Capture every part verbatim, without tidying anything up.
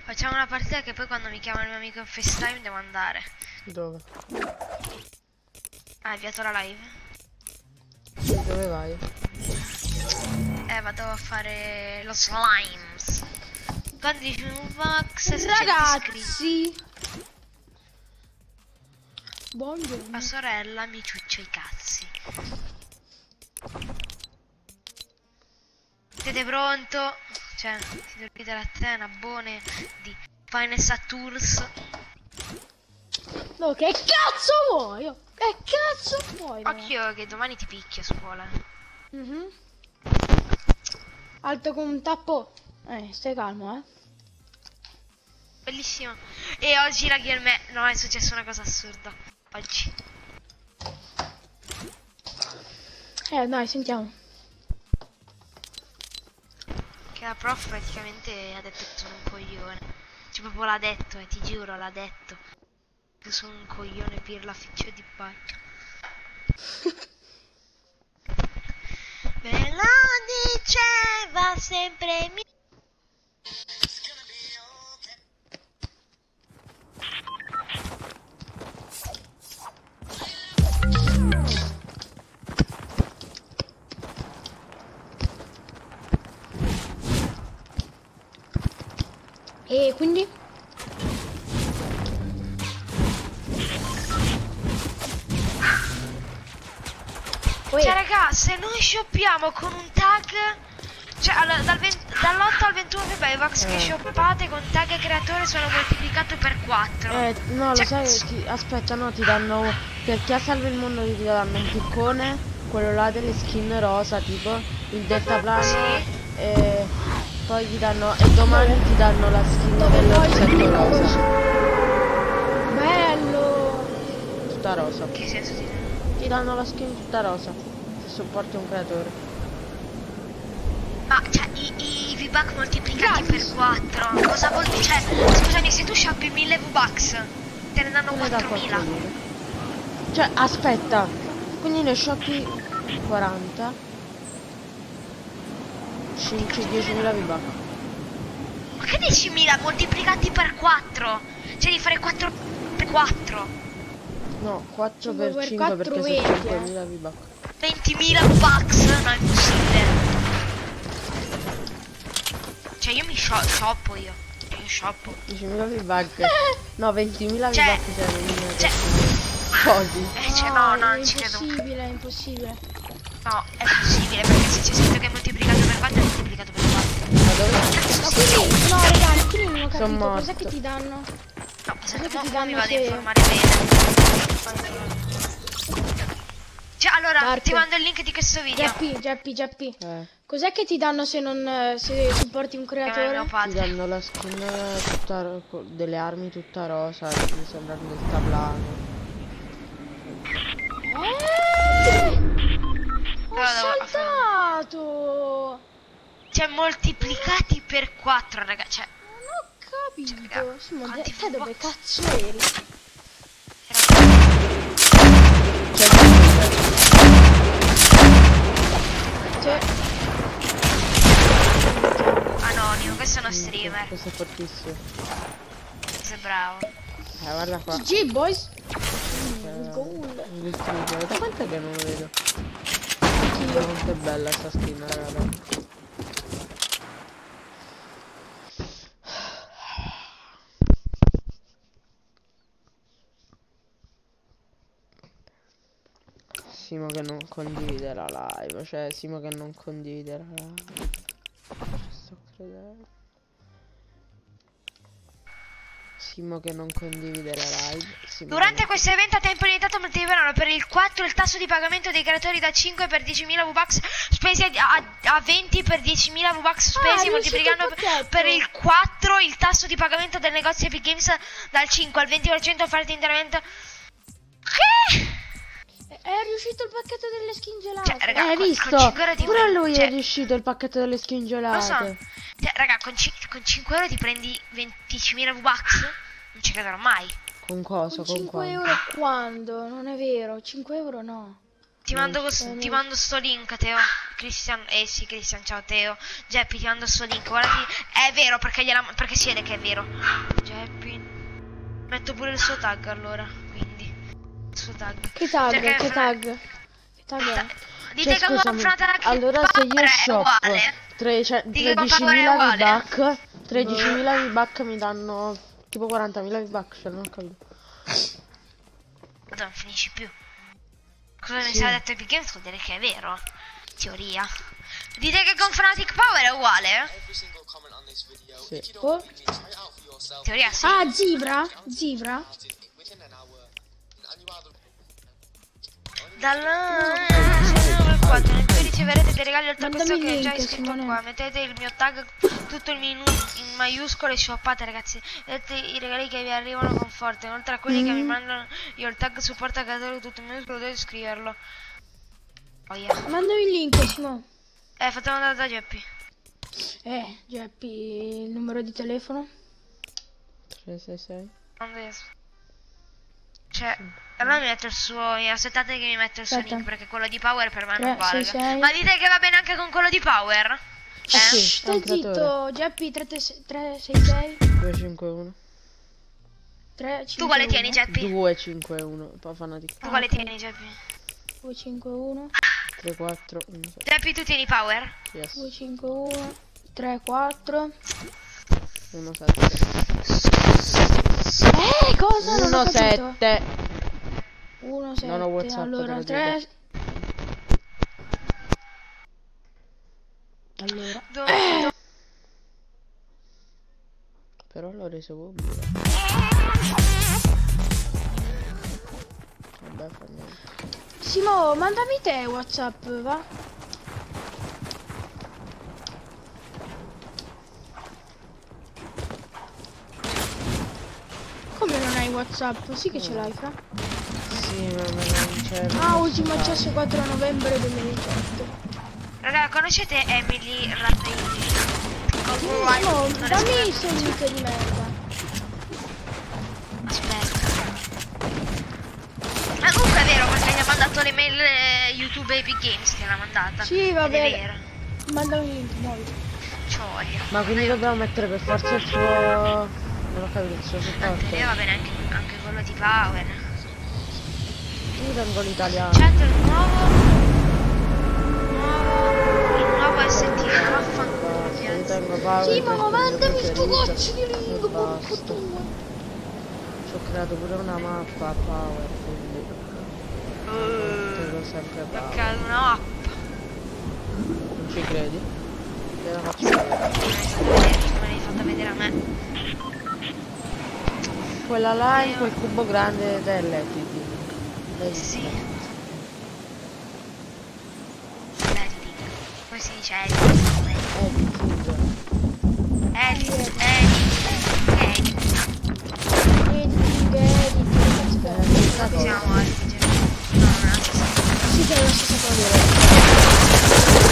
Facciamo una partita che poi quando mi chiama il mio amico in FaceTime devo andare. Dove? Ah, hai avviato la live? Sì, dove vai? Eh, vado a fare lo slimes. Quando dici un box, Ragazzi, buongiorno. la sorella mi ciuccia i cazzi. Siete pronto? Cioè, si dormite la cena, buone di Fine Saturns. No, che cazzo vuoi? Oh, che cazzo vuoi? Occhio che domani ti picchia a scuola. Mhm. Alto come un tappo. Eh, stai calmo, eh. Bellissimo. E oggi la Guilherme... No, è successa una cosa assurda. Oggi. Eh, dai, sentiamo. Che la prof praticamente ha detto che sono un coglione. Cioè proprio l'ha detto, e ti giuro, l'ha detto. Che sono un coglione per la ficcia di bike. Me lo diceva sempre mio. E quindi? Cioè raga, se noi shoppiamo con un tag, cioè allora, dal dall'otto al ventuno febbraio i Vox che Eh. shoppate con tag creatore sono moltiplicato per quattro. Eh, no, Cioè, lo sai, s- ti, aspetta, no, ti danno, per chi ha salvo il mondo ti danno un piccone, quello là delle skin rosa, tipo, il deltaplano, Sì. e poi ti danno, e domani ti danno la skin dell'orsetto rosa, Bello. tutta rosa. Che senso ti dà? Ti danno la skin tutta rosa, se supporti un creatore. Ma cioè i, i V-Buck moltiplicati Gratis. per quattro, cosa vuol dire? Cioè, scusami, se tu shoppi mille V-Bucks, te ne danno Te ne dà quattromila. quattromila. Cioè, aspetta, quindi ne shoppi quaranta, cinque, diecimila V-Buck. Ma che diecimila moltiplicati per quattro? Cioè di fare quattro per quattro. No, quattro cinque per per cinque quattro, perché venti, sono eh. cinquemila V-Buck. ventimila V-Bucks? No, è impossibile. Cioè io mi sho shoppo io. Cioè io shoppo. diecimila V-Buck. No, ventimila Cioè, V-Buck cioè, non cioè, Così. eh, cioè no, no, è non ci credo. impossibile, è impossibile. No, è possibile perché se c'è scritto che è moltiplicato per quattro è moltiplicato per quattro. Ma dove? Ma quindi, no ragazzi, quindi non ho Son capito, cos'è morto. che ti danno? No, aspetta, che mo, ti mo danno mi vado a se- informare bene. Cioè allora, Dark. ti mando il link di questo video. Geppi, Geppi, Geppi. Eh, Cos'è che ti danno se non eh, se supporti un Chiamare creatore? mio ti padre. danno la skin tutta ro- co- delle armi tutta rosa, che mi sembra del tablano. Eh! Ho Allora, devo- saltato! Cioè moltiplicati per quattro, raga. Cioè, Non ho capito. Cioè, raga, Sì, ma quanti te, te dove V-Bucks? cazzo eri? Cioè, Cioè, anonimo, questo è uno streamer. questo è fortissimo. Sei bravo. Eh, guarda qua. G boys. Eh, Goal. un distrugger. Da quanto è che non lo vedo? Anch'io. Molto bella sta skin, raga. Simo che non condivide la live, cioè Simo che non condivide la live. Ci sto credendo. Simo che non condivide la live. Simo Durante che questo evento a tempo limitato moltiplicheranno per il quattro il tasso di pagamento dei creatori da cinque per diecimila V-Bucks spesi a, a, a venti per diecimila V-Bucks spesi, Ah, moltiplicando è riuscito il per, per il quattro il tasso di pagamento del negozio Epic Games dal cinque al venti per cento offerte interamente. Che? È riuscito il pacchetto delle skin gelate. Cioè, raga, Hai con- visto? con cinque euro ti Pure prendi- lui cioè, è riuscito il pacchetto delle skin Lo gelate. so. Cioè, raga, con, ci- con cinque euro ti prendi ventimila V-Bucks? Non ci crederò mai. Con cosa? Con Con cinque quanto? euro quando? Non è vero, cinque euro no. Ti mando, cos- ti mando sto link, Teo. Cristian, eh sì, Cristian, ciao Teo. Geppi, ti mando sto link. Guardati, è vero perché, gliela, perché si vede che è vero. Geppi. Metto pure il suo tag allora, quindi. Il suo tag. Che tag? Cioè, Che che- tag? Che tag è? Dite Cioè, che scusami, comprate la allora se io Power è shop uguale. tredici- Dico che tredicimila Power è uguale. V-Buck, tredicimila V-Buck mi danno tipo quarantamila V-Buck, cioè non ho capito. Non finisci più. Cosa mi Sì. sarà detto Epic Games vuol dire che è vero. Teoria. Dite che con Fnatic Power è uguale? Sì. Oh. Teoria sì. Ah, Zivra? Zivra? Dal quattro in cui riceverete dei regali oltre a questo Mandami che è il già link, iscritto Simone. qua. Mettete il mio tag tutto il menu in maiuscole e shoppate ragazzi. Vedete i regali che vi arrivano con forte. Oltre a quelli che mi Mm. mandano io il tag supporta catalogo tutto in maiuscolo dovete scriverlo. Oh yeah. Mandami il link, Simo. Eh, fatelo andare da Geppi. Eh, Geppi, il numero di telefono? tre sei sei. Non vedo. Cioè, allora mi metto il suo. Aspettate che mi metto il suo Aspetta. link perché quello di Power per me non tre sei vale. sei. Ma dite che va bene anche con quello di Power? Eh? sì. Stai è un creatore. zitto, Geppi tre sei sei due cinque uno. tre Tu quale tieni, Geppi? due cinque uno. Poi Fnatic. Tu quale ok. tieni, Geppi? due cinque uno tre quattro uno sei. Geppi, tu tieni Power? Yes. due cinque uno tre quattro. uno sette. Eh, cosa? Non ho uno capito. sette. uno sette. Non ho WhatsApp, Allora, te lo tre. Allora. Do- Eh. do- Però l'ho reso pubblico. Vabbè, fa niente. Simo, mandami te WhatsApp, va? Come non hai WhatsApp? Sì che ce l'hai, fra. Sì, ma non c'è. Ah, ultimo accesso quattro novembre duemiladiciotto. Raga, conoscete Emily Rattini? Simo, dammi il suo link di merda. Aspetta. Ma comunque è vero perché gli ha mandato le mail eh, YouTube Epic Games che l'ha mandata. Sì, Ed vabbè. è vero. Mandami il link, muoviti. C'ho voglia. Ma quindi dobbiamo mettere per forza il suo. Non ho capito il suo In supporto. teoria va bene anche, anche quello di Power. Io tengo l'italiano. Chat il nuovo. Nuovo. Il nuovo S T. Vaffanculo. Basta, io Piazza. tengo Power. Sì, ma perché mandami il sto mio cazzo preferito. di link, E porco basta. tuo. Ci ho creato pure una mappa a Power, quindi tengo sempre Power. Perché è una app. Non ci credi? Te la faccio vedere. Me l'hai fatta vedere a me. Quella là in quel cubo grande dell'Equity. Sì. Editing. Come si dice editing? Editing. Edit. Edit. Edit. Editing, editing, che cazzo Eh, fai? questa Come cosa. siamo editing? No, non è la stessa cosa. Sì, che è la stessa cosa.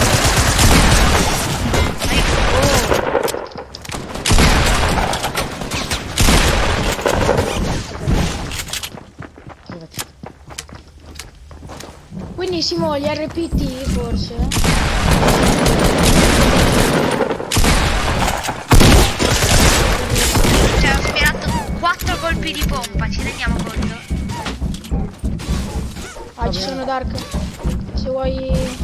Quindi Simo, gli R P T forse? Cioè, ho spirato quattro colpi di pompa, ci rendiamo conto? Ah, ci sono Dark. Se vuoi.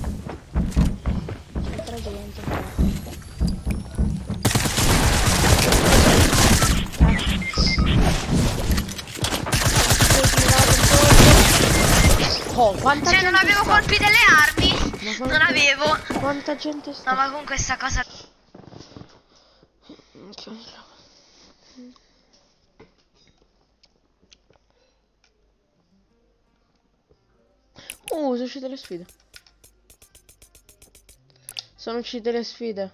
C'è altra gente. Oh, quanta Cioè, gente non avevo sta? colpi delle armi. Ma Non quanta- avevo. Quanta gente No, sta? ma con questa cosa. Uh, sono uscite le sfide. Sono uscite le sfide.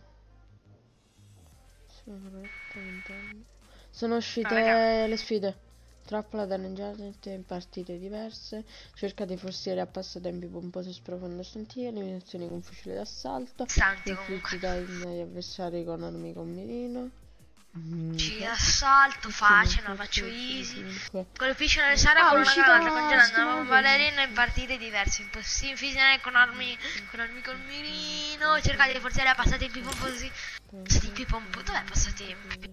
Sono uscite Ah, raga. le sfide. Trappola danneggiate in partite diverse. Cerca di forziere a passatempi pomposi sprofondo stantie. Eliminazioni con fucile d'assalto. Santi Infliggi comunque. danni agli avversari con armi con mirino. Mm, Ci assalto facile, la faccio easy. Colpisce nelle sale Ah, con una uscita granata, una congelando stima una ballerina in partite diverse. Impossibile finire con armi, con armi col mirino. Cercate di forzare a passate il pipomposi. Passate il pipompo. Dov'è passatempi?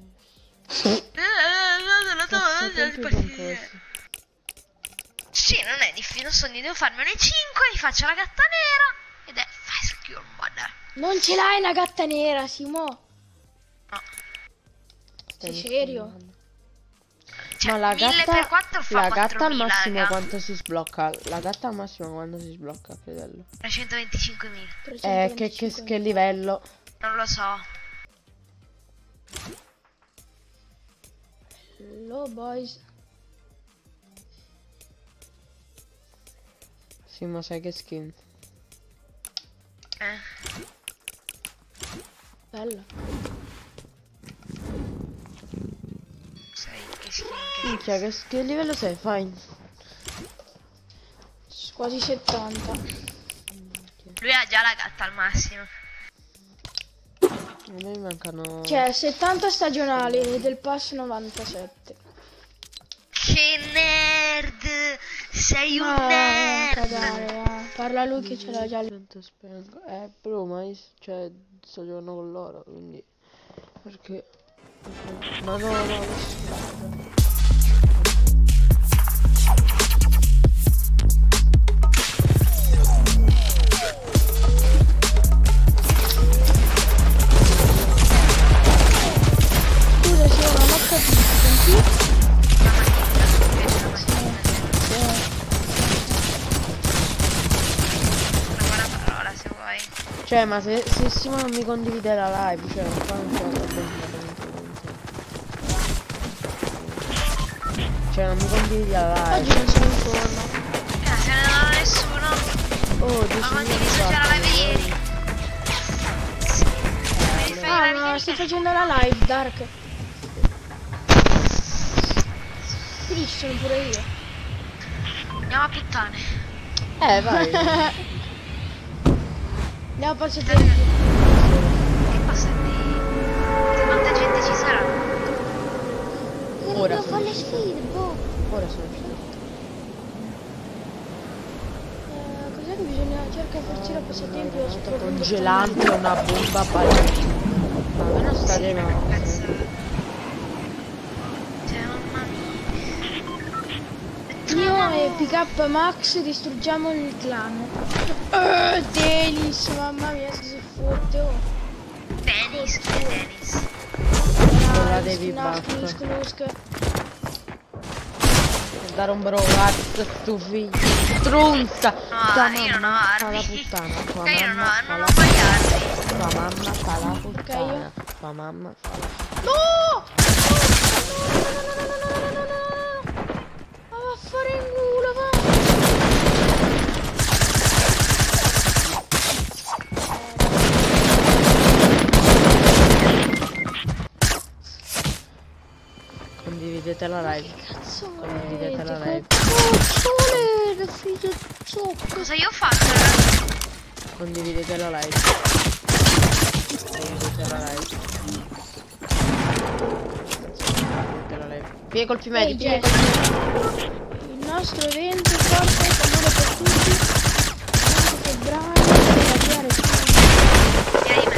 Sì, non è difficile, non so, ne devo farmene cinque, mi faccio la gatta nera ed è Fast Cure Mode. Non ce l'hai una gatta nera, Simo? No. Sei serio? Cioè, Ma la mille gatta, per quattro fa la gatta al quattromila, massimo raga. quanto si sblocca? La gatta al massimo quando si sblocca, fratello? trecentoventicinquemila. Eh, che, che, che livello? Non lo so. Hello boys. Sì, ma sai che skin? Eh. Bella. Sai che skin che... Minchia, che, che livello sei? Fine. Quasi settanta. Lui ha già la gatta al massimo. A me mancano... Cioè, settanta stagionali e del pass novantasette. Che nerd! Sei un Ah, nerd! cagare, ah. Parla lui che ce l'ha già. Sento, spengo. Eh, bro, ma io cioè, sto giocando con loro, quindi... Perché... Ma no, no, adesso... Scusa, se non ho capito, senti? Cioè, ma se, se Simo non mi condivide la live, cioè, qua non c'è la Cioè, non mi condividi la Oggi live. non sono in forma. Eh, se ne non ha nessuno. Oh, Ma quanti visto c'era la live ieri? Devi fare Ah, la ma live stai ieri? facendo la live, Dark. Quindi ci sono pure io. Andiamo a puttane. Eh, vai. Andiamo a passatempi. Che passa di... Quanta gente ci sarà? Ora Dobbiamo sono fare le uscito. sfide, boh. Ora sono uscito. Eh, cos'è che bisogna cercare di farci la passatempi o Una congelante, una bomba ballerina. Ma a me non sta arrivando. Cioè, mamma mia. Io e Pick Up Max distruggiamo il clan. Eh, Dennis, mamma mia, se si fotte. Oh. Dennis, chi è Dennis? la devi battere. Dare un brogazzo sto figlio. Strunza. Tua No, io non ho mamma fa la armi. puttana. Tua Che io non mamma ho, fa non la ho mai armi. Tua mamma fa la puttana. io- Tua mamma fa la No! No, no, no, no, no, no, no, no, no, no. Ma va a fare in culo, va. Condividete la live. Cazzo, Condividete la live. Cazzole, che figlio di zocco. Cosa io ho fatto, ragazzi? Condividete la live. Condividete la live. Condividete la live. Piega colpi medi, Ehi, piega Jess, colpi medi. il nostro evento Fortnite, amore per tutti, venti febbraio, per avviare Via di me.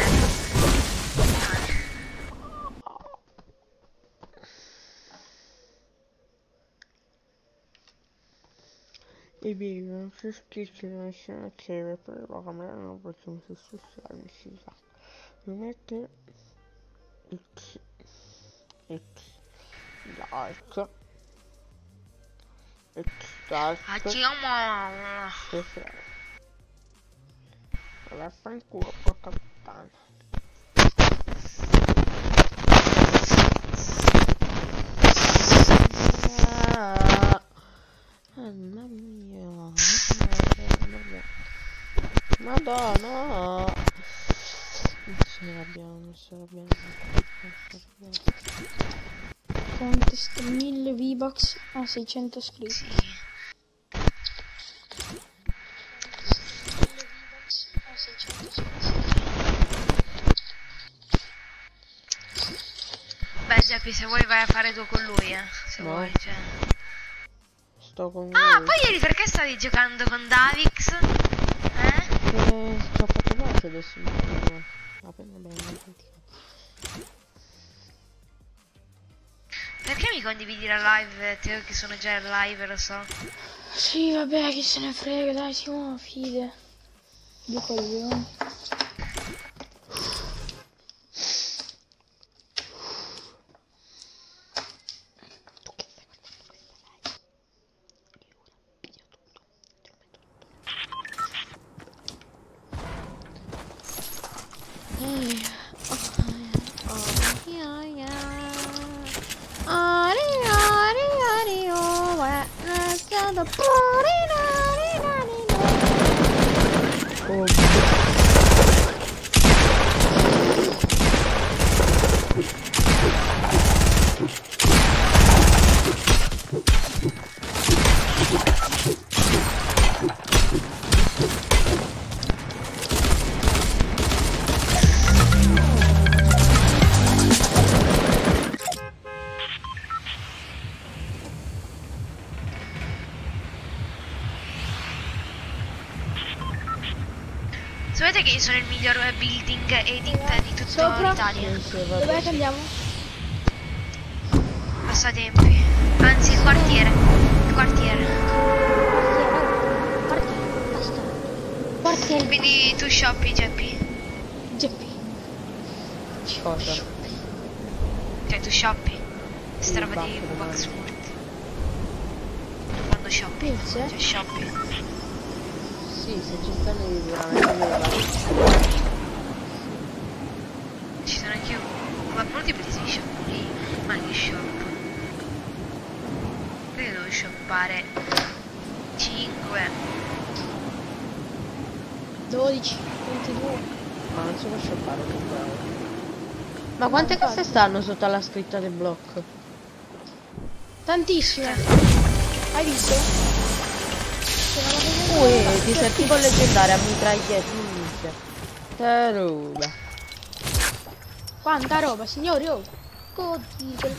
I video non si iscritti non sono attive per la camera non possiamo sostituirmi si sa. Mi mette X X like X like Facciamo. che sei vaffanculo porca puttana. Ah, mamma mia, madonna, non ce l'abbiamo, non ce l'abbiamo, non ce l'abbiamo. contest mille V-Bucks a seicento iscritti. Beh, Geppi, se vuoi vai a fare tu con lui, eh. Se No. vuoi, cioè. Sto con Ah, voi. poi ieri perché stavi giocando con Davix? Eh? Eh, ci ho fatto pace adesso. La penna bene, Perché mi condividi la live, Teo, che sono già in live, lo so. Sì, vabbè, chi se ne frega, dai, siamo fide. Dico io. Oh, Sapete che io sono il miglior building edit di tutta Sopra? l'Italia? sì, sì, vabbè, Dov'è sì. che andiamo? Passatempi. Anzi, il quartiere. Il quartiere. Quartiere, basta. Quartiere. Quindi tu shoppi, Geppi? Geppi. Cosa? Cioè, tu shoppi? Questa Sì, roba di basta, Bucks domani. Smart. Tu quando shoppi? Pizze? Cioè, shoppi. Sì, se ci stanno io veramente me lo vado. Ci sono anche io. Ma molti presi shop lì. Ma che shop? Io devo shoppare cinque. dodici, ventidue. Ma non si può shoppare più bravo. Ma quante casse stanno sotto alla scritta del blocco? Tantissime. Hai visto? Ui, dissertivo leggendario a mitraglietta. Minchia. Che roba. Quanta roba, signori, oh. Goditelo.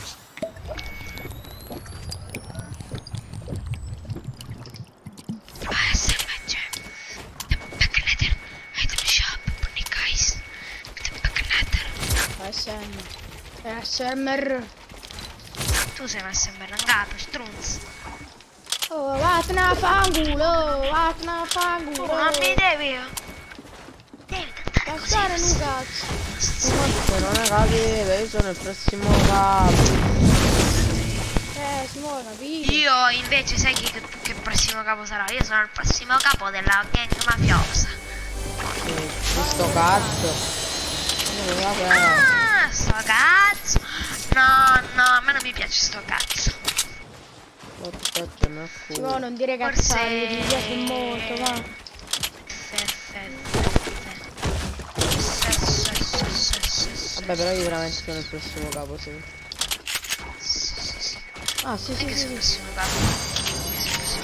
A S M G. The Backnetter. Item shop. Bunny guys. The Backnetter. A S M. A S M R. Tu sei messo in bellangato, strunz. Oh, vattene a fangulo, vattene a fangulo. Oh, non mi devi. Devi tentare così. Passare un cazzo. Se non è capito, io sono il prossimo capo. Eh, si muove, capito? Io invece sai chi che, che prossimo capo sarà? Io sono il prossimo capo della gang mafiosa. Sì, sto cazzo. Eh, vabbè. Ah, sto cazzo. No, no, a me non mi piace sto cazzo. Aspetta, mi Si accuso. muove, non dire Forse- cazzate, mi piace molto, va. Fe, fe, fe, fe. Se, se, se, se, se, se. Vabbè, però io veramente sono il prossimo capo, sì. Sì, sì, sì. Ah, sì, Non è sì, che sì. sei il sì. prossimo capo. Sei il prossimo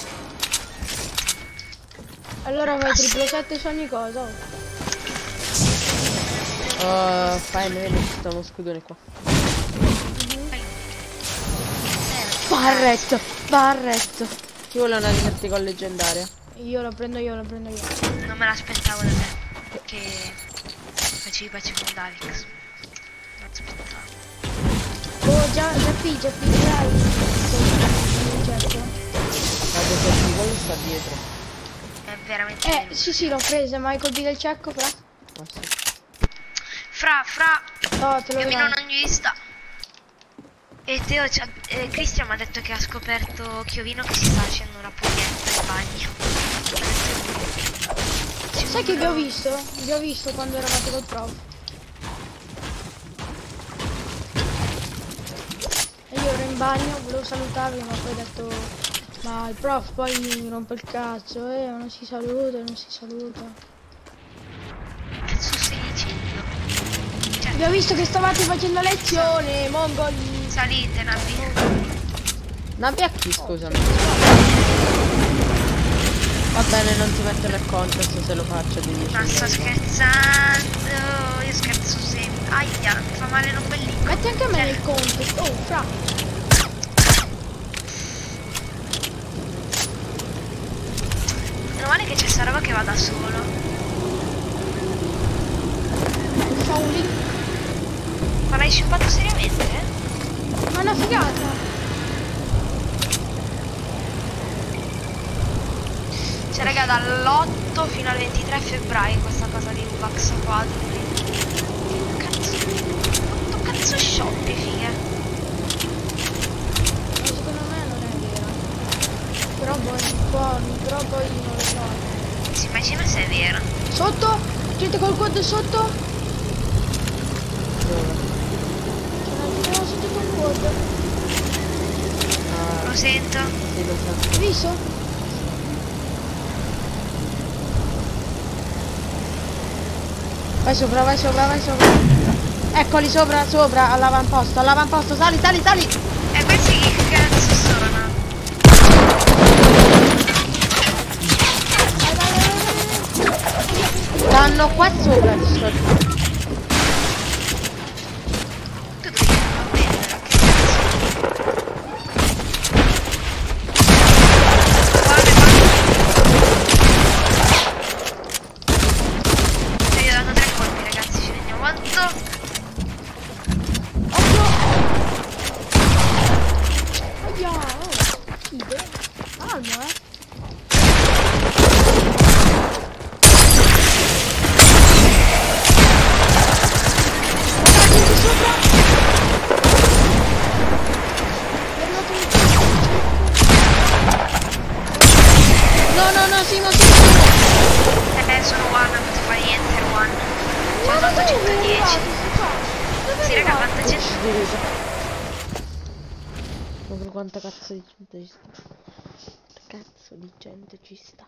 capo. Allora fai triplo sette su ogni cosa, oh. Oh, fai, vedi, ci sta uno scudone qua. Barret, Barret. Ci vuole una disertical leggendaria. Io lo prendo io, lo prendo io. Non me l'aspettavo da te. Che facevi pace con Davix. Non aspettavo. Oh, già, già P, già P, dai. Certo. La disertical sta dietro. È veramente Eh, bello. sì, sì, l'ho presa, ma hai colpito il cecco, fra? Ah, sì. Fra, fra, No, te lo io do. non ho vista. E Teo, ci ha- eh, Cristian mi ha detto che ha scoperto Chiovino che si sta facendo una pugnetta in bagno. Sai che vi ho visto? Vi ho visto quando eravate col prof. E io ero in bagno, volevo salutarvi, ma poi ho detto... Ma il prof poi mi rompe il cazzo, eh, non si saluta, non si saluta. Che cazzo stai dicendo? Cioè, Vi ho visto che stavate facendo lezione, mongoli. salite, Navi. Navi a chi, scusami? Va bene, non ti metto nel contest se lo faccio di dieci Ma sto euro. scherzando. Io scherzo sempre. Aia, mi fa male l'ombelico. Metti anche a me Cioè, il contest. Oh, fra. Meno male che c'è sta roba che va da solo. Fa un link. Ma l'hai shippato seriamente? Ma è una figata. Cioè raga, dall'otto fino al ventitré febbraio questa cosa di Vax Quadri. Cazzo, quanto cazzo shoppi, figa? Ma secondo me non è vero. Però poi un po', però poi non lo so. Si immagina se è vero. Sotto? Gente col quad sotto? Dove? C'è una sotto col quad. Ah, Lo sento. sì, lo so. Hai visto? Vai sopra, vai sopra, vai sopra. Eccoli sopra, sopra, all'avamposto, all'avamposto, sali, sali, sali. E questi che cazzo sono? Vai, vai, vai, vai. Stanno qua sopra. Tu devi andare a prendere, che cazzo? Guarda, guarda. Io danno tre colpi, ragazzi, ci rendiamo conto? Occhio. Aia, oh. Figo. Calmo, eh. Guarda, gente sopra. È arrivato un- No, no, no, Simo, Simo, Simo. Eh, sono one, non posso fare niente, ero one. C'ho Ma tolto dove è centodieci. arrivato? Dove è Sì, raga, arrivato? quanta gente... Ma per quanta cazzo di gente ci sta? Quanta cazzo di gente ci sta?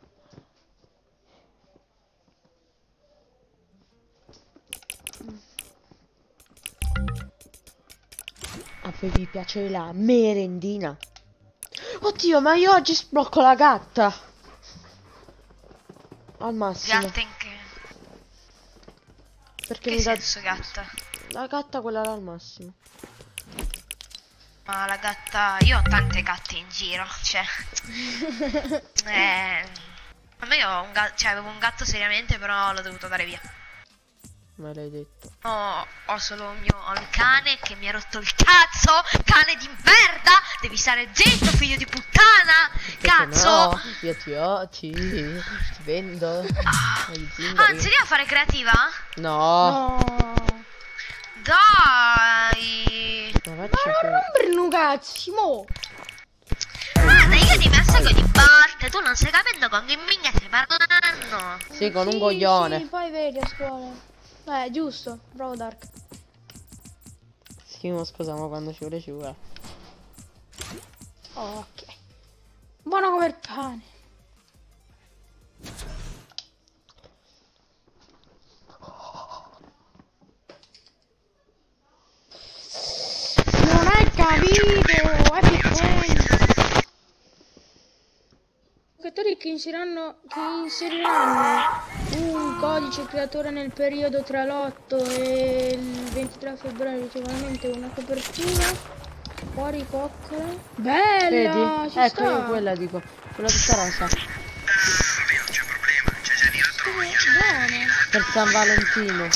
A voi vi piace la merendina? Oddio, ma io oggi sblocco la gatta. Al massimo. Gatta in che... Perché Che mi dà senso gatta? la gatta quella là al massimo. Ma la gatta... Io ho tante gatte in giro, cioè... eh... A me ho un gatto... Cioè, avevo un gatto seriamente, però l'ho dovuto dare via. Me l'hai detto. Ho, ho solo un mio... Ho il cane che mi ha rotto il cazzo! Cane di merda! Devi stare zitto, figlio di puttana! Perché Cazzo! no, io ti ho, ti, ti vendo. Ai zingari. Anzi, devi fare creativa? No. No. Dai! Ma Ma faccio non rompere un cazzo, mo. Guarda, io ti perseguo di botte, tu non stai capendo con che minchia stai parlando! Sì, con un Sì, coglione. Sì, poi vedi a scuola. Eh, giusto, bravo Dark. Sì, ma scusiamo quando ci vuole ci vuole. Ok. Buono come il pane. Non hai capito, è piccolo. Giocatori che inseriranno, che inseriranno un codice creatore nel periodo tra l'otto e il ventitré febbraio riceveranno una copertura. Fuori coccole. Bella, Vedi? ci Ecco, sta. io quella dico. Quella tutta rosa. Buono. Per San Valentino.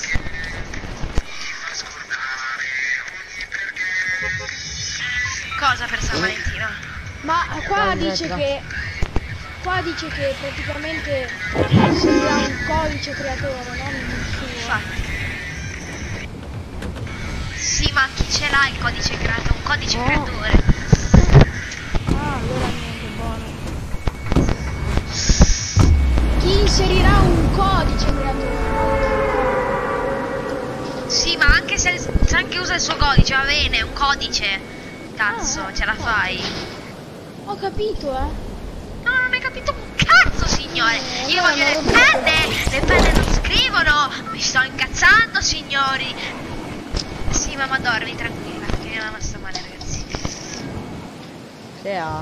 Cosa per San Valentino? Ma qua Dai, dice lettera. che qua dice che praticamente inserirà un codice creatore, non il suo. Infatti. Sì, ma chi ce l'ha il codice creato? Un codice No. creatore. Ah, allora niente, buono. Chi inserirà un codice creatore? Sì, ma anche se, se anche usa il suo codice, va bene, è un codice. Cazzo, Ah, ce la fai? Ho capito, eh. No, non hai capito un cazzo, signore. Io no, voglio no, le no. penne. Le penne non scrivono. Mi sto incazzando, signori. Sì, mamma, dormi tranquilla, perché mia mamma sta male, ragazzi. Che ha?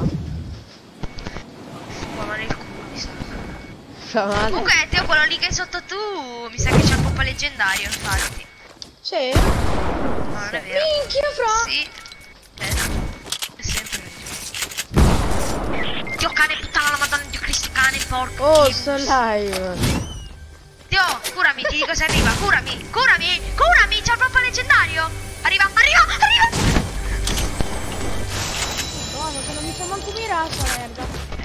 Buono nel culo, mi sa. Fa male. Comunque, Teo, quello lì che hai sotto tu, mi sa che c'è il poppa leggendario, infatti. Sì. No, non è vero. Minchia, fra, Sì. Eh, è sempre meglio. Dio cane, puttana la madonna, Dio Cristo cane, porco. Oh, sto live. Dio, curami, ti dico se arriva, curami, curami, curami, c'è il pompa leggendario. Arriva, arriva, arriva. Buono, che non mi fa manco mirare sta merda.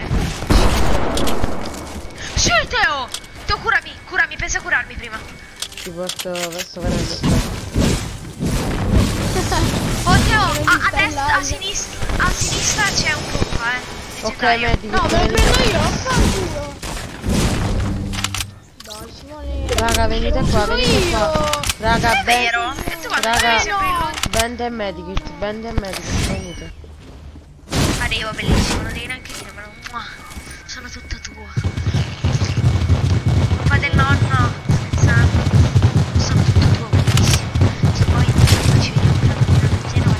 Sì, Teo! Teo, curami, curami, pensa a curarmi prima. Ti porto verso venendo. Oh Teo, a, a destra, a sinistra, a sinistra c'è un pompa, eh. Ok, leggendario. metti. No, me lo prendo io, fanculo. Dai, Simone. Raga, venite qua, venite qua. Raga, È ben... vero? E tu quando Raga, fai sempre il loot? Band e Medikit, Band e Medikit, venite. Arrivo, bellissimo, non devi neanche dire, ma mua, sono tutta tua. Papà del nonno, scherzando, sono tutto tuo, bellissimo. Se poi ci vediamo fra una mezz'ora.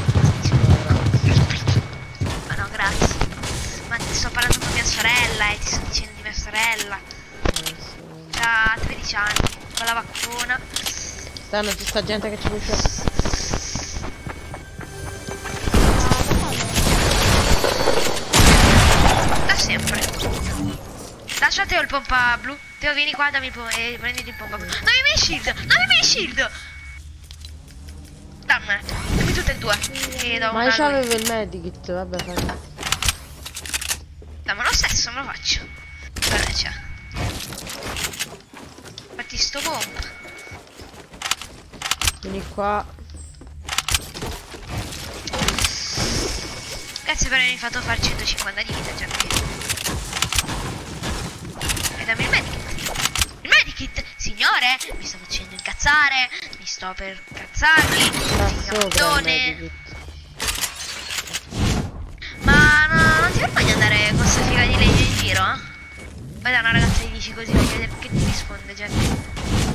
Ma no, grazie. Ma ti sto parlando con mia sorella e ti sto dicendo di mia sorella. Ha tredici anni, con la vaccuna. Stanno c'è sta gente che ci può. Da sempre. Lascia Teo il pompa blu. Teo, vieni qua, dammi il pompa e prenditi il pompa blu. Dammi i miei shield, dammi i miei shield. Dammene, dammi tutte e due. E do Ma una io a lui. avevo il Medikit, vabbè, fai. Dammi lo stesso, me lo faccio. Guarda c'è. Fatti sto pompa. Vieni qua. Grazie per avermi fatto fare centocinquanta di vita già qui. E dammi il medikit. Il medikit, signore, mi sto facendo incazzare. Mi sto per cazzarmi. Sta sopra il Gattone. Medikit. Ma no, non ti vergogni di andare con questa figa di legge in giro, eh? Guarda, una ragazza gli dici così, per vedere che ti risponde, gente.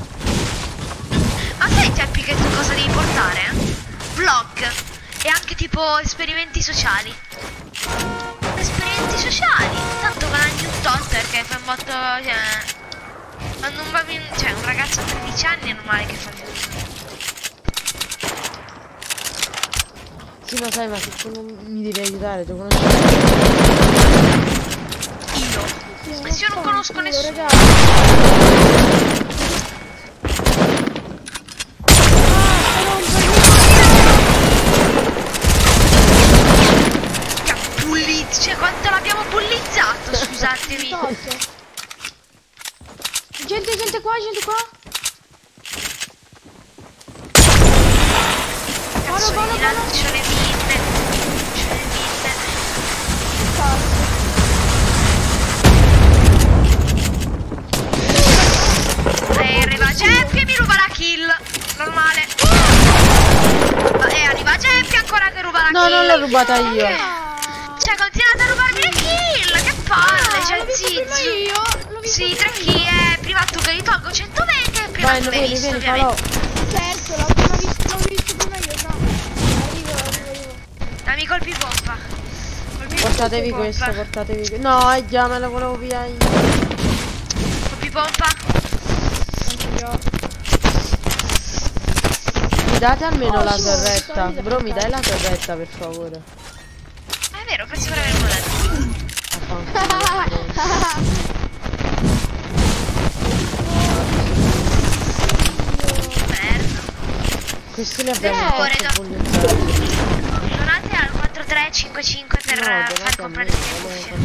Ma sai Teppi che tu cosa devi portare? Eh? Vlog e anche tipo esperimenti sociali. Esperimenti sociali. Tanto con anche un tot perché fa un botto. Cioè, quando un bambino. Cioè un ragazzo a tredici anni è normale che fa così. Sì, lo sai, ma se tu non mi devi aiutare, tu conosci. Io. Ma se io non conosco nessuno. Cioè quanto l'abbiamo bullizzato, scusatemi. Gente, gente qua, gente qua. Cazzo, Vado, di vado, lancio le mine. Lancio le mine. E arriva Jeff che mi ruba la kill. Normale. E arriva Jeff che ancora che ruba la No, kill. non l'ho rubata io. Cioè, continuate a rubarmi le kill. Che palle, cioè, l'ho visto prima zizi. io. L'ho visto Sì, tre prima kill. io. Eh, prima tu che gli tolgo centoventi e prima Vai, tu l'hai vieni, visto, vieni, falò. ovviamente. Certo, l'ho prima visto, l'ho visto prima io, no. Arrivo, arrivo, arrivo. Dammi colpi pompa. Colpi Portatevi pompa. questo, portatevi questo. No, eh, già me lo volevo via io. Colpi pompa. Mi date almeno Oh, la sì, torretta. sto Bro, mi dai la torretta per favore. Ah, è vero, penso per averlo detto. Merda. Questi li abbiamo Per favore, fatto do- bullizzare. Donate al quattro tre cinque cinque per No, eh, donate far a comprare me, le volevo cuffie.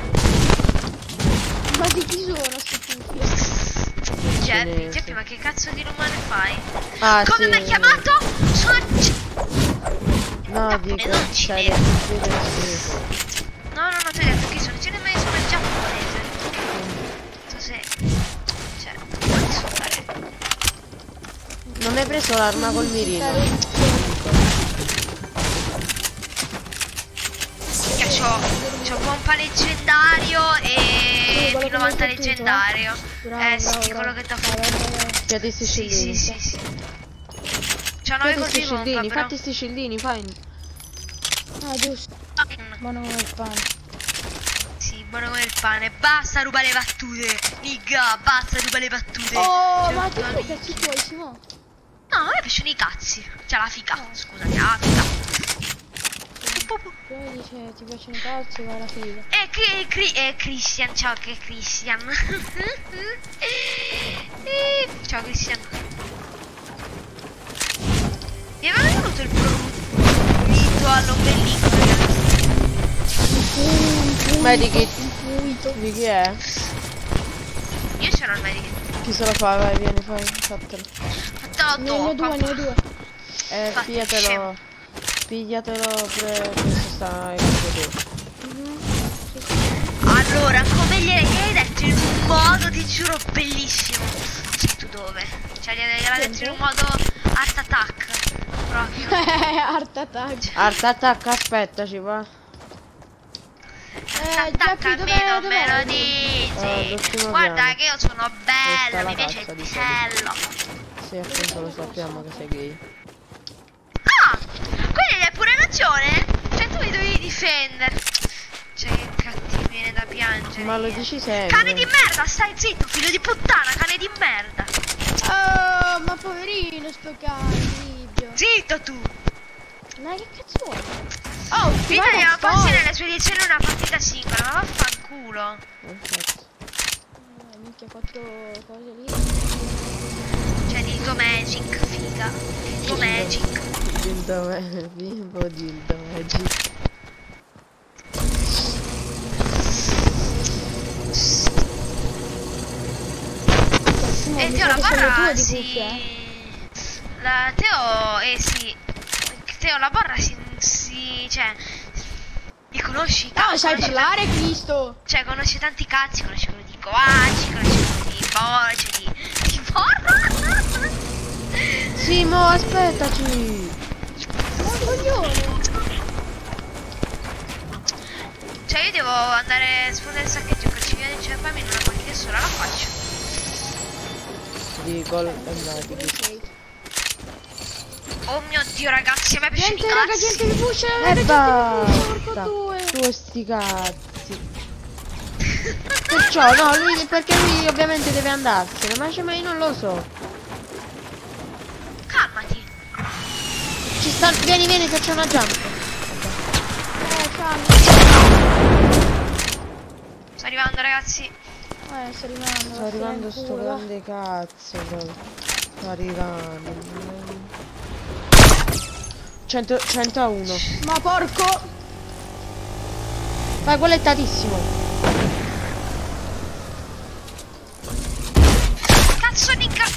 Ma di chi sono sti cuffie? Geppi, Geppi, ma che cazzo di rumore fai? Ah, Come sì. mi hai chiamato? Sono... No, No, dico, non ci stai vedo. sì. No, no, no, ti ho detto che sono cinese, ma io sono il giapponese. Non so se... Cioè, non so fare... Non hai preso l'arma col mirino? Che c'ho, c'ho pompa leggendario e quello P che novanta mi hai fottuto, leggendario. Bravo, Eh sì, bravo, quello che t'ho bravo. Vai, vai, vai. Fatti sti Sì, sì, scildini. sì, sì. C'ho nove Fatti colpi sti di pompa, scildini, però. fatti sti scildini, fai. Ah, giusto. Mm, Ma non è il pane. Sì, buono come il pane. Basta rubare le battute. Nigga, basta rubare le battute. Oh, Cioè, ma tu Tony. che cazzo tuoi, Simo? No, a me piacciono i cazzi. Cioè la fica, scusami, la fica. Poi dice ti piacciono i cazzi, va la figa. E cri, cri, eh, Christian, ciao che è Christian. Eh, ciao Christian. Mi aveva venuto il prurito all'ombelico, ragazzi. Medikit. Fluido. Di chi è? Io c'ero il medico. Chi se lo fa? Vai, vieni, fai, fatelo. Fatelo Ne ho dopo. due, ne ho due. Eh, Fatti pigliatelo. scemo. Pigliatelo pre... questo sta in vedere. Allora, come gli hai detto in un modo, ti giuro, bellissimo. Cioè, tu dove? Cioè, gliel'ha detto in un modo art attack. Proprio. Art attack. Art attack, aspettaci, va. Eh, Attacca Geppi, a me, dov'è? non me lo Dov'è? Eh, dici. l'ultimo Guarda piano. che io sono Questa è bello, la mi piace cazzo il di pisello. Sì, appunto lo sappiamo che sei gay. Ah, quindi hai pure ragione. Cioè, tu mi dovevi difendere. Cioè, che cattivo, viene da piangere. Ma lo dici sempre. Cane di merda, stai zitto, figlio di puttana, cane di merda. Oh, ma poverino sto cane, Livio. Zitto tu. Ma che cazzo vuoi? Oh, ti Vita vai di da una passi storia. nelle sue edizioni una partita singola, ma vaffanculo. Perfetto. Eh, minchia, quattro cose lì. Cioè, Dildo Magic, figa. Dildo Magic. Dildo Magic. Bimbo Dildo Magic. E mi Teo sa la che sono barra tue di si... cuffie, eh. La Teo, eh sì. Teo la barra si... si... cioè... Li conosci? No, sai Conosci parlare, Cristo. Cioè, conosci tanti cazzi, conosci quello di Coaci, conosci quello di Borgia, di... di Borra! Sì, mo aspettaci. Ma coglione. Cioè, io devo andare a sfondare il saccheggio che ci viene e poi mi non la partita sola la faccio. Di gol andati. Ok. Oh mio Dio, ragazzi, a me piace Gente, i raga, cazzi. gente, mi pusha. E basta. Porco due. Tu sti cazzi. Perciò, no, lui perché lui ovviamente deve andarsene, ma, cioè, ma io non lo so. Calmati. Ci sta. Vieni, vieni che c'è una jump. Eh, calma. Sto arrivando, ragazzi. Eh, sto arrivando. Sta arrivando sto grande cazzo proprio. Sta arrivando. cento, centouno. Ma porco. Vai, quello è tatissimo. Cazzo di ca...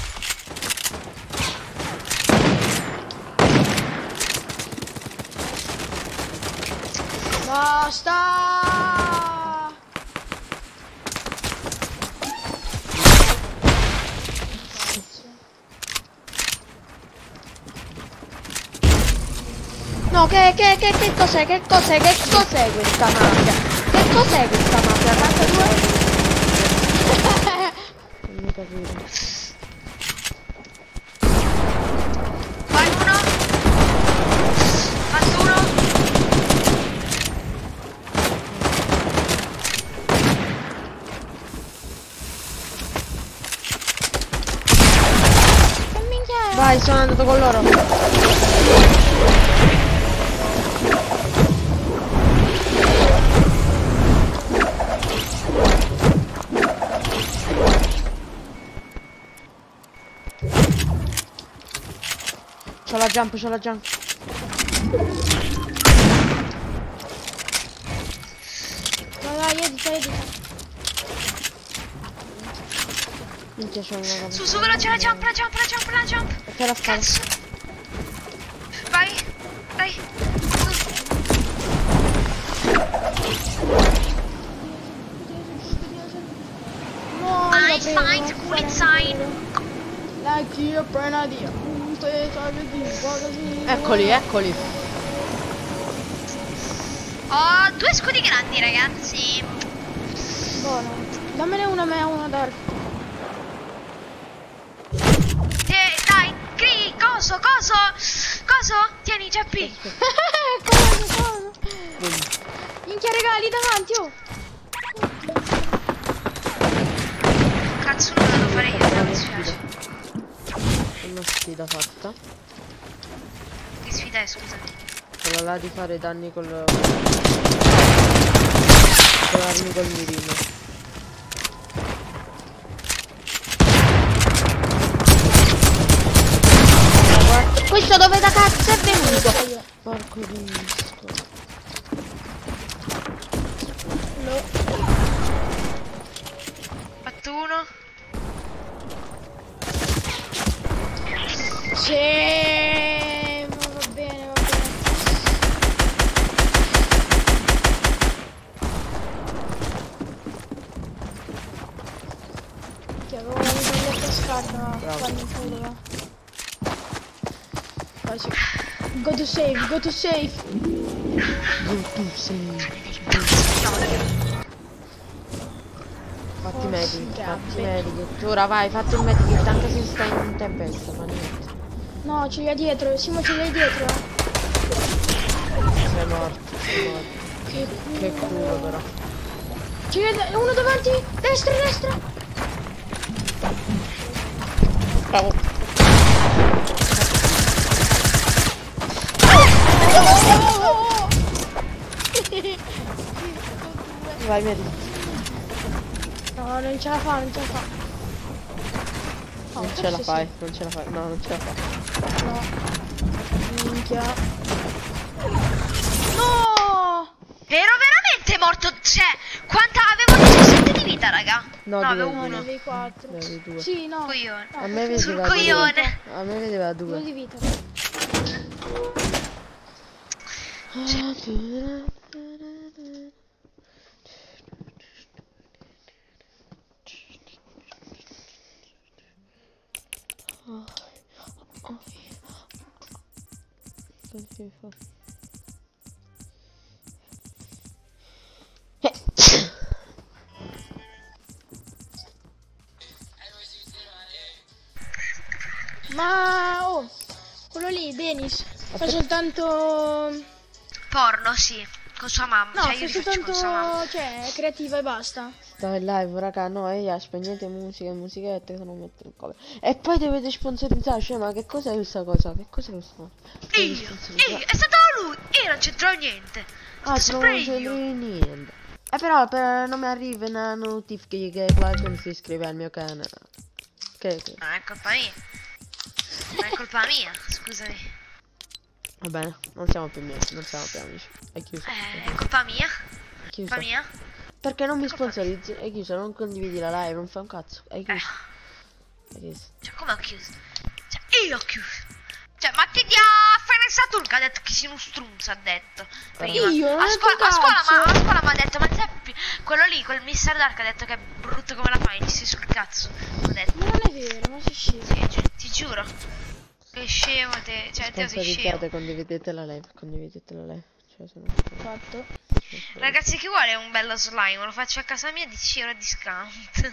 Basta. No, che, che, che, che cos'è? Che cos'è? Che cos'è questa mafia? Che cos'è questa mafia? Razza due? Non mi capito. Vai uno. Fatto uno. Che minchia è? Vai, sono andato con loro. C'ho la jump, c'ho la jump. Vai, vai, edita, edita. Minchia, c'ho una. Su, su, veloce, la jump, la jump, la jump, la jump. E te la spara. Cazzo. Vai, vai. No, I lo prego, find non good fare sign. culo. La chi appena dia. Te sai di così. Eccoli, eccoli. Ho due scudi grandi, ragazzi. Buono. Dammene una a me, una dark. Eh, dai, Cri, coso, coso, coso. Tieni, G P. Cosa, cosa? Minchia regali davanti, oh. Cazzo, non lo devo fare io, mi dispiace. una sfida fatta. Che sfida è, scusami? Quella là di fare danni col... con armi col mirino. Questo dove da cazzo è venuto? Porco disco. No. Fatto uno. Sì, ma va bene, va bene. Che avevo la mitraglietta scarsa, ma Bravo. fanno in culo, va. Vai, sì. Go to save, go to save. Go to save. Fatti Oh, medic, sì, fatti grazie. medic. Ora vai, fatti un medic anche se stai in tempesta, ma niente. No, ce li ha dietro, Simo ce li ha dietro. Sei morto, sei morto. Che Che culo però. Ce li ha uno davanti, destra, destra. Bravo. Vai medic. No, non ce la fa, non ce la fa. No, Non ce la forse fai, non ce la fai, no, non ce la fai. sì. No. Minchia. No! Ero veramente morto. Cioè, quanta avevo diciassette di vita, raga. No, No, due, avevo No, uno. ne avevi quattro. Ne avevi due. Sì, no. Coglione. No, A me Sul vedeva due. coglione. A me vedeva due due. di vita. Ma oh, quello lì, Dennis, fa soltanto. Porno, sì. Con sua mamma. No, cioè, fa io li faccio con sua mamma. soltanto. Cioè, è creativa e basta. Dai live raga, no, e ya, spegnete musica e musichette che non metto il cover. E poi dovete sponsorizzare, cioè ma che cos'è questa cosa? Che cos'è questo? Dovete Io, sponsorizzare. io, è stato lui. Io non c'entro niente. Ah, Sto non sempre c'è io. niente. E però per, non mi arriva una notifica che qualcuno si iscrive al mio canale. Che, che? Non è colpa mia. Non è colpa mia, scusami. Va bene, non siamo più amici, non siamo più amici. È chiuso. Eh, è colpa mia. È chiuso. Colpa mia. Perché non mi Colpa mia. sponsorizzi? È chiuso, non condividi la live, non fai un cazzo. È Eh, chiuso. È chiuso. cioè, come ho chiuso? Cioè, io ho chiuso. Cioè, ma che dia Final Saturn che ha detto che sei uno strunzo, ha detto. Prima. Io non a, ho scuola, detto a scuola, cazzo. ma, a scuola mi ha detto, ma Zeppi, quello lì, quel mister Dark ha detto che è brutto come la fai, ci sei sul cazzo. Ho detto. Ma non è vero, ma sei scemo. Sì, gi- ti giuro. Che scemo te, cioè te sei scemo. Sponsorizzate, condividete la live, condividete la live. Cioè, se no... Fatto. Ragazzi, chi vuole un bello slime? Lo faccio a casa mia a dieci euro a discount.